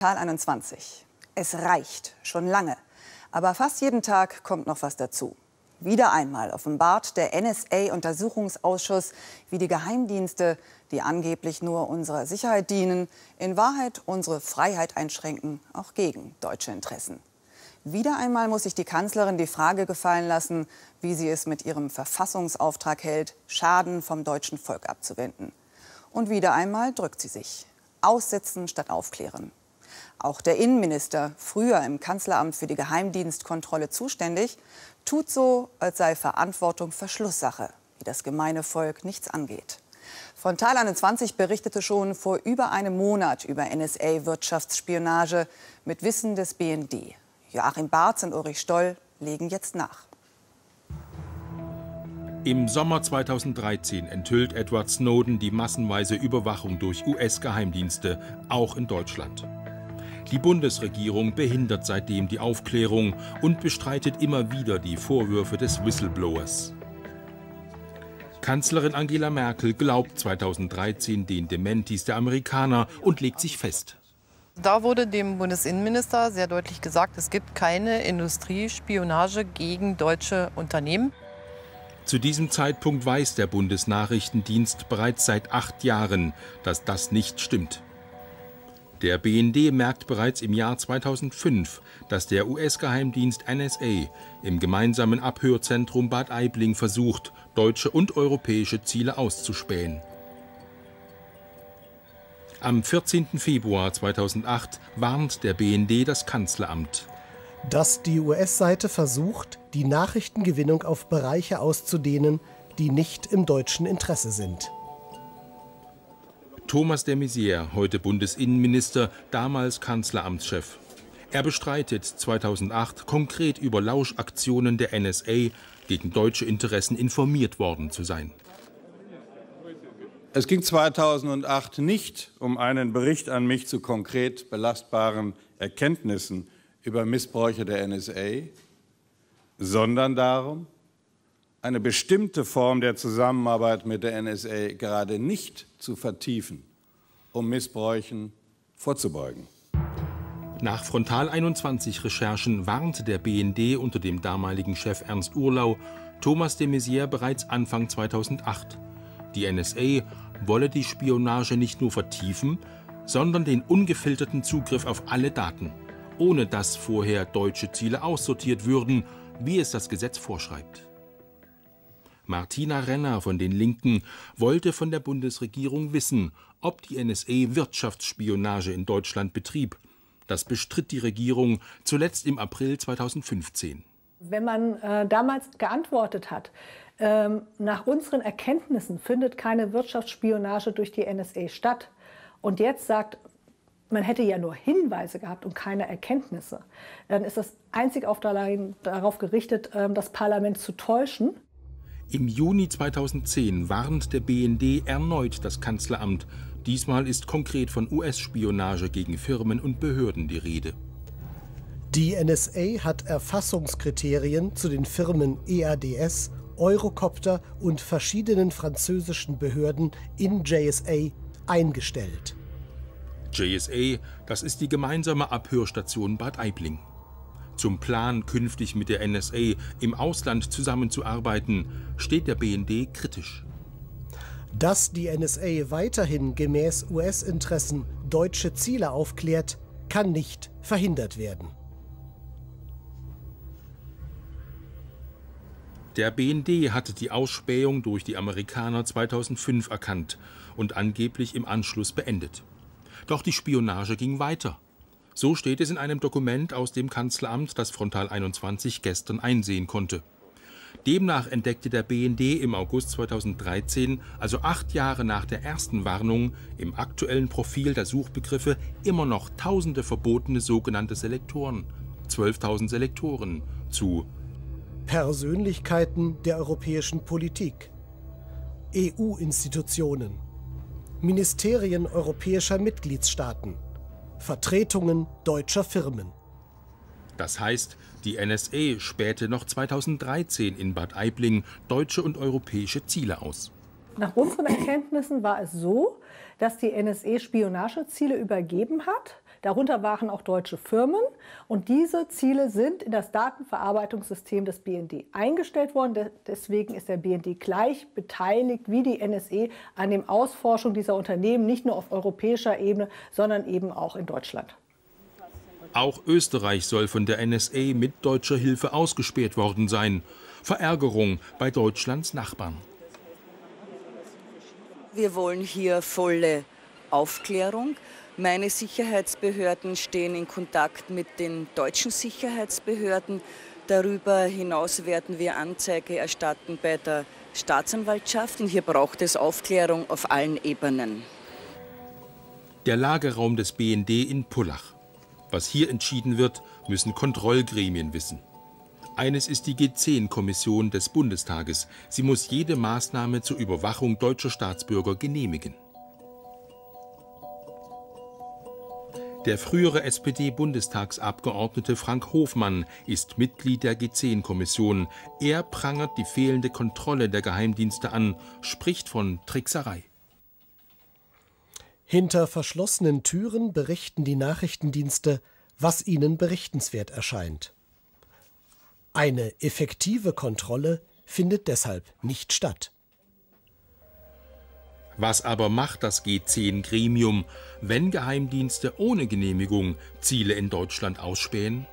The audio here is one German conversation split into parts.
Tal 21. Es reicht schon lange. Aber fast jeden Tag kommt noch was dazu. Wieder einmal offenbart der NSA-Untersuchungsausschuss, wie die Geheimdienste, die angeblich nur unserer Sicherheit dienen, in Wahrheit unsere Freiheit einschränken, auch gegen deutsche Interessen. Wieder einmal muss sich die Kanzlerin die Frage gefallen lassen, wie sie es mit ihrem Verfassungsauftrag hält, Schaden vom deutschen Volk abzuwenden. Und wieder einmal drückt sie sich. Aussitzen statt aufklären. Auch der Innenminister, früher im Kanzleramt für die Geheimdienstkontrolle zuständig, tut so, als sei Verantwortung Verschlusssache, wie das gemeine Volk nichts angeht. Von Tal 21 berichtete schon vor über einem Monat über NSA-Wirtschaftsspionage mit Wissen des BND. Joachim Barz und Ulrich Stoll legen jetzt nach. Im Sommer 2013 enthüllt Edward Snowden die massenweise Überwachung durch US-Geheimdienste, auch in Deutschland. Die Bundesregierung behindert seitdem die Aufklärung und bestreitet immer wieder die Vorwürfe des Whistleblowers. Kanzlerin Angela Merkel glaubt 2013 den Dementis der Amerikaner und legt sich fest. Da wurde dem Bundesinnenminister sehr deutlich gesagt, es gibt keine Industriespionage gegen deutsche Unternehmen. Zu diesem Zeitpunkt weiß der Bundesnachrichtendienst bereits seit 8 Jahren, dass das nicht stimmt. Der BND merkt bereits im Jahr 2005, dass der US-Geheimdienst NSA im gemeinsamen Abhörzentrum Bad Aibling versucht, deutsche und europäische Ziele auszuspähen. Am 14. Februar 2008 warnt der BND das Kanzleramt. Dass die US-Seite versucht, die Nachrichtengewinnung auf Bereiche auszudehnen, die nicht im deutschen Interesse sind. Thomas de Maizière, heute Bundesinnenminister, damals Kanzleramtschef. Er bestreitet 2008 konkret über Lauschaktionen der NSA gegen deutsche Interessen informiert worden zu sein. Es ging 2008 nicht um einen Bericht an mich zu konkret belastbaren Erkenntnissen über Missbräuche der NSA, sondern darum, eine bestimmte Form der Zusammenarbeit mit der NSA gerade nicht zu vertiefen, um Missbräuchen vorzubeugen. Nach Frontal 21 Recherchen warnte der BND unter dem damaligen Chef Ernst Urlau Thomas de Maizière bereits Anfang 2008. Die NSA wolle die Spionage nicht nur vertiefen, sondern den ungefilterten Zugriff auf alle Daten, ohne dass vorher deutsche Ziele aussortiert würden, wie es das Gesetz vorschreibt. Martina Renner von den Linken wollte von der Bundesregierung wissen, ob die NSA Wirtschaftsspionage in Deutschland betrieb. Das bestritt die Regierung zuletzt im April 2015. Wenn man damals geantwortet hat, nach unseren Erkenntnissen findet keine Wirtschaftsspionage durch die NSA statt und jetzt sagt, man hätte ja nur Hinweise gehabt und keine Erkenntnisse, dann ist das einzig darauf gerichtet, das Parlament zu täuschen. Im Juni 2010 warnt der BND erneut das Kanzleramt. Diesmal ist konkret von US-Spionage gegen Firmen und Behörden die Rede. Die NSA hat Erfassungskriterien zu den Firmen EADS, Eurocopter und verschiedenen französischen Behörden in JSA eingestellt. JSA, das ist die gemeinsame Abhörstation Bad Aibling. Zum Plan, künftig mit der NSA im Ausland zusammenzuarbeiten, steht der BND kritisch. Dass die NSA weiterhin gemäß US-Interessen deutsche Ziele aufklärt, kann nicht verhindert werden. Der BND hatte die Ausspähung durch die Amerikaner 2005 erkannt und angeblich im Anschluss beendet. Doch die Spionage ging weiter. So steht es in einem Dokument aus dem Kanzleramt, das Frontal 21 gestern einsehen konnte. Demnach entdeckte der BND im August 2013, also 8 Jahre nach der ersten Warnung, im aktuellen Profil der Suchbegriffe immer noch tausende verbotene sogenannte Selektoren, 12.000 Selektoren, zu Persönlichkeiten der europäischen Politik, EU-Institutionen, Ministerien europäischer Mitgliedstaaten, Vertretungen deutscher Firmen. Das heißt, die NSA spähte noch 2013 in Bad Aibling deutsche und europäische Ziele aus. Nach unseren Erkenntnissen war es so, dass die NSA Spionageziele übergeben hat. Darunter waren auch deutsche Firmen. Und diese Ziele sind in das Datenverarbeitungssystem des BND eingestellt worden. Deswegen ist der BND gleich beteiligt wie die NSA an der Ausforschung dieser Unternehmen, nicht nur auf europäischer Ebene, sondern eben auch in Deutschland. Auch Österreich soll von der NSA mit deutscher Hilfe ausgespäht worden sein. Verärgerung bei Deutschlands Nachbarn. Wir wollen hier volle Aufklärung. Meine Sicherheitsbehörden stehen in Kontakt mit den deutschen Sicherheitsbehörden. Darüber hinaus werden wir Anzeige erstatten bei der Staatsanwaltschaft. Und hier braucht es Aufklärung auf allen Ebenen. Der Lagerraum des BND in Pullach. Was hier entschieden wird, müssen Kontrollgremien wissen. Eines ist die G10-Kommission des Bundestages. Sie muss jede Maßnahme zur Überwachung deutscher Staatsbürger genehmigen. Der frühere SPD-Bundestagsabgeordnete Frank Hofmann ist Mitglied der G10-Kommission. Er prangert die fehlende Kontrolle der Geheimdienste an, spricht von Trickserei. Hinter verschlossenen Türen berichten die Nachrichtendienste, was ihnen berichtenswert erscheint. Eine effektive Kontrolle findet deshalb nicht statt. Was aber macht das G10-Gremium, wenn Geheimdienste ohne Genehmigung Ziele in Deutschland ausspähen?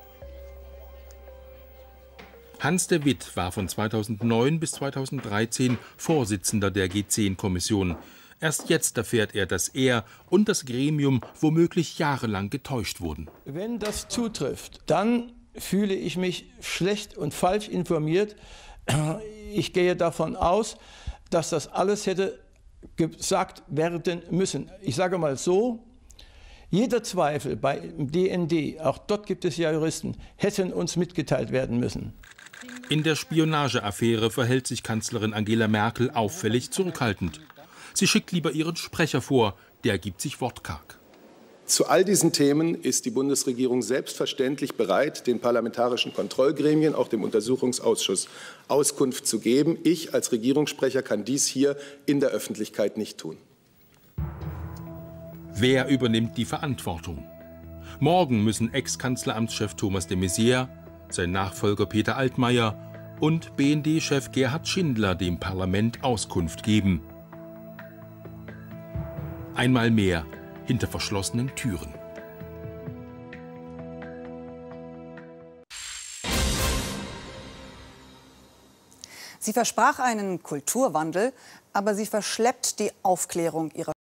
Hans de Witt war von 2009 bis 2013 Vorsitzender der G10-Kommission. Erst jetzt erfährt er, dass er und das Gremium womöglich jahrelang getäuscht wurden. Wenn das zutrifft, dann fühle ich mich schlecht und falsch informiert. Ich gehe davon aus, dass das alles hätte gesagt werden müssen. Ich sage mal so, jeder Zweifel beim BND, auch dort gibt es ja Juristen, hätten uns mitgeteilt werden müssen. In der Spionageaffäre verhält sich Kanzlerin Angela Merkel auffällig zurückhaltend. Sie schickt lieber ihren Sprecher vor, der gibt sich wortkarg. Zu all diesen Themen ist die Bundesregierung selbstverständlich bereit, den parlamentarischen Kontrollgremien, auch dem Untersuchungsausschuss, Auskunft zu geben. Ich als Regierungssprecher kann dies hier in der Öffentlichkeit nicht tun. Wer übernimmt die Verantwortung? Morgen müssen Ex-Kanzleramtschef Thomas de Maizière, sein Nachfolger Peter Altmaier und BND-Chef Gerhard Schindler dem Parlament Auskunft geben. Einmal mehr hinter verschlossenen Türen. Sie versprach einen Kulturwandel, aber sie verschleppt die Aufklärung ihrer